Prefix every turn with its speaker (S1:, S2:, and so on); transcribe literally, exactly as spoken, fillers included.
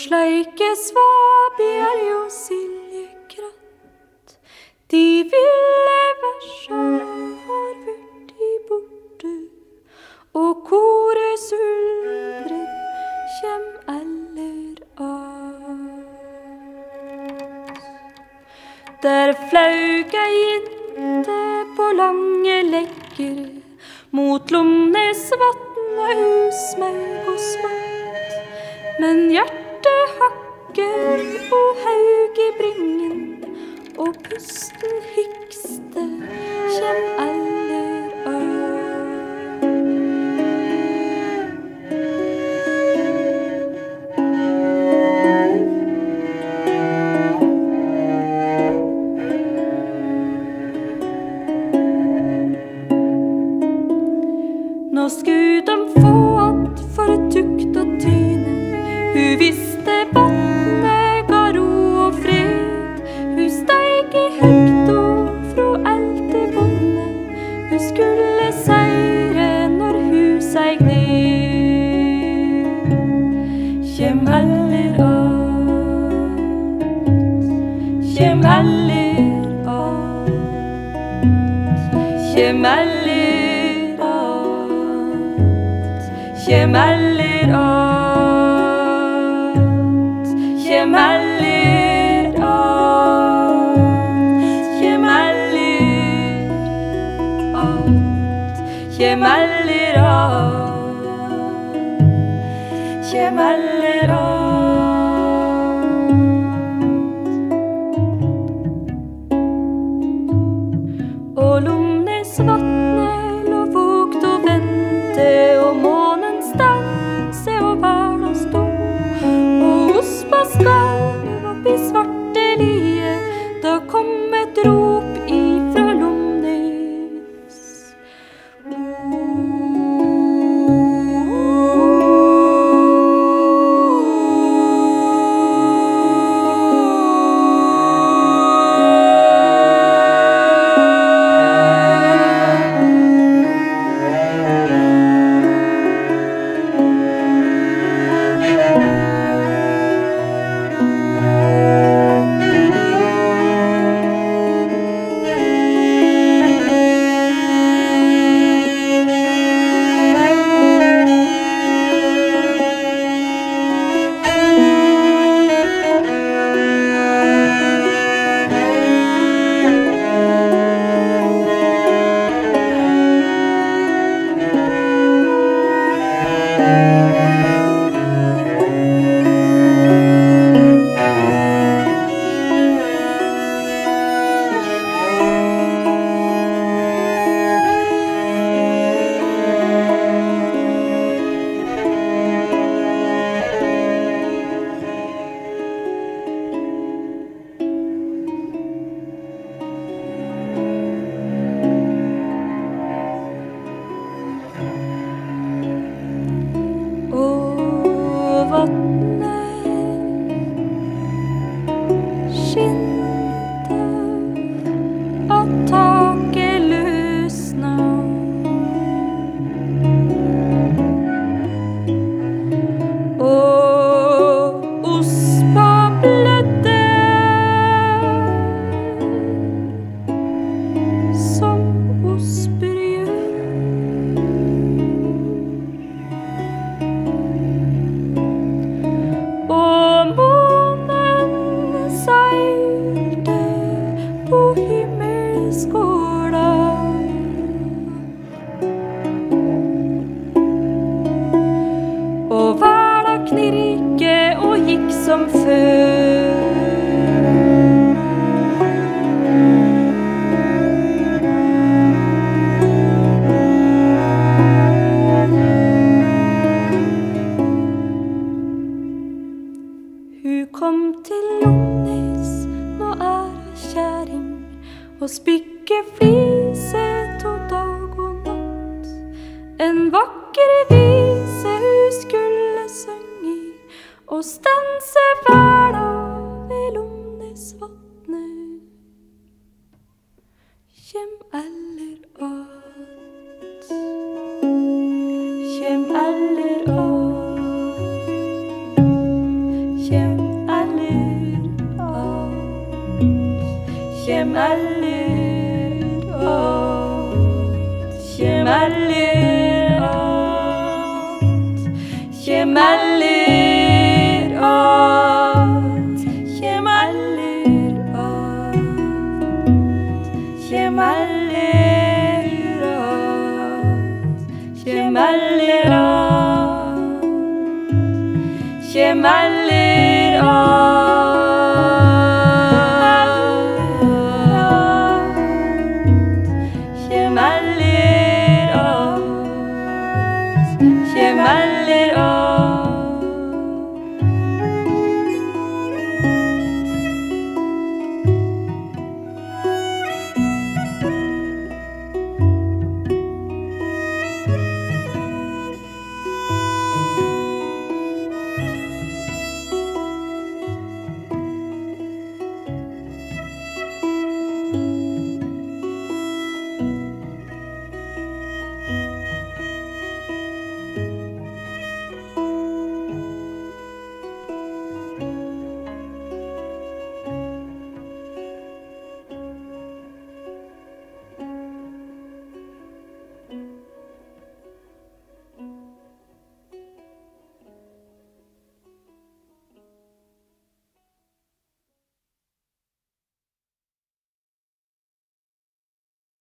S1: sleike svabjer jo siljekratt. De ville versa har vært i borte, og kore suldrer kjem eller at. Der flaug ei jente på lange legger mot Lomnesvatnet, hus smaug og smått. Men hjertet hakker og haug i bringen, og pusten hikste kjem aller av. Nå skulle de få att for tukt og tyne. Hun visste vattnet ga ro og fred. Hun steig i høgt og fra elte bonde. Hun skulle seire når hun seig ned. Kjem heller at, kjem heller at, kjem heller at, kjem heller at, kjem heller at, kjem heller at, kjem heller at, kjem heller at. Og Lomnesvatnet lå vågt og vente, og månen stanse og verda stå. Og ospa skalv opp i svarte lie, da kom et rop ifra Lomnes. Skinte at taket løsna, og ospa blødde som osper gjør. Og månen seilte på himmelskåla, og verda knirke og gikk som før. Hun kom til Lomnes, nå er hun kjæring, og spikke flise to dag og natt. En vakker vise hun skulle synge, og stanse verda ved Lomnesvatnet. Kjem eller at, kjem eller at, kjem melder at, kje melder at, kje melder at, kje melder at, kje melder at, kje melder at, kje melder at.